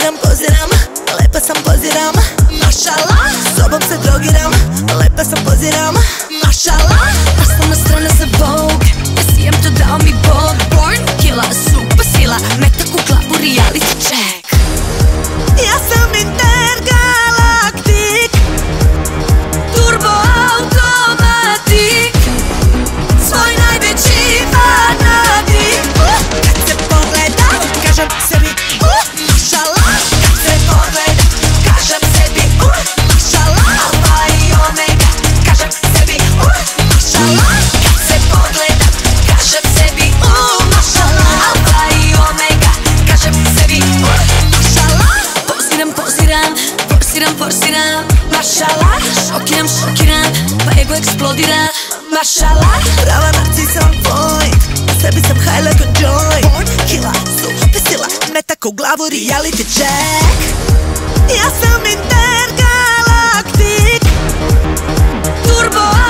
poziram, lepa sam, poziram, mašallah. Sobom se drogiram, lepa sam, poziram, mašallah. Baš sam nastrana za Vogue, ja sijem to dao mi Bog. Born killa, super sila, metak u glavu, reality check. Ja sam intergalaktik, Turbo automatik, svoj najveći fanatik. kad se pogledam, kažem sebi mašallah. Kad se pogledam, kažem sebi mašallah. Alfa i omega, kažem sebi mašallah. Kad se pogledam, kažem sebi mašallah. Alfa i omega, kažem sebi mašallah. Forsiram, forsiram, forsiram, forsiram, mašallah. Šokiram, šokiram, pa ego eksplodira, mašallah. Prava narcisam point, na sebi sam high like a joint. Born killa, super sila, metak u glavu, reality check. Ja sam intergalaktik, Turbo